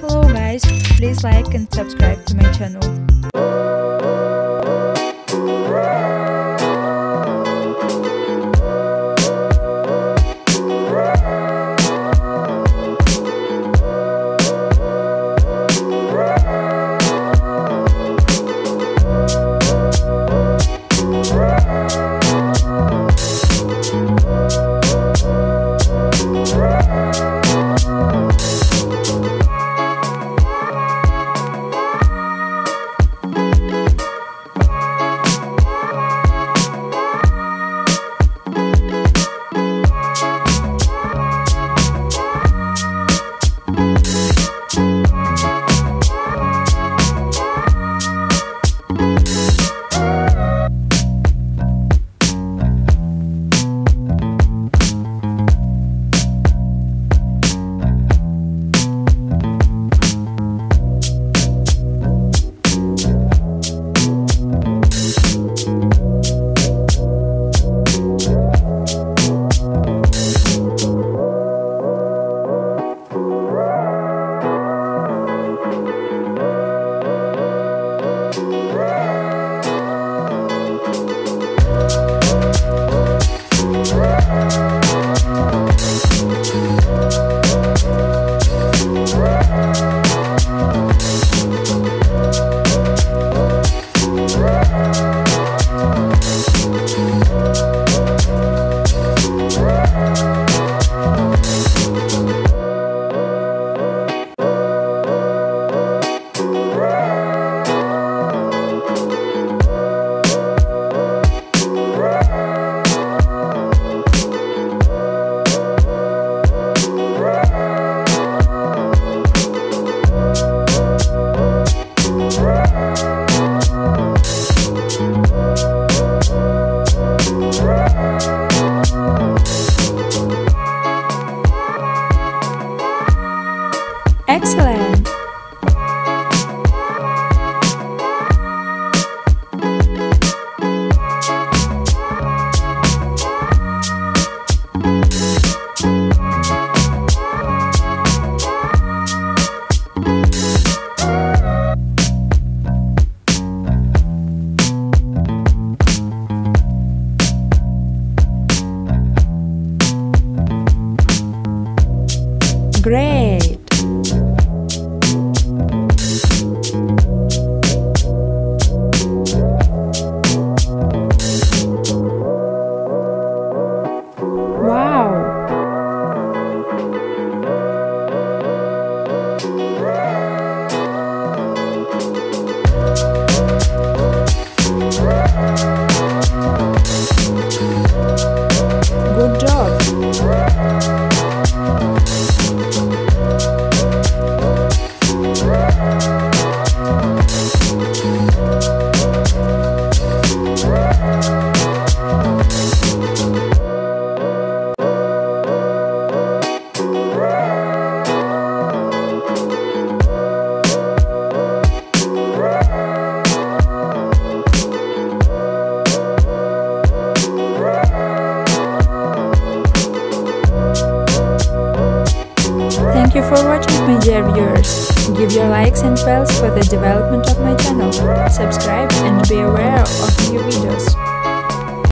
Hello guys, please like and subscribe to my channel. Excellent! Great! Wow! Good job! Thank you for watching, my dear viewers. Give your likes and bells for the development of my channel. Subscribe and be aware of new videos.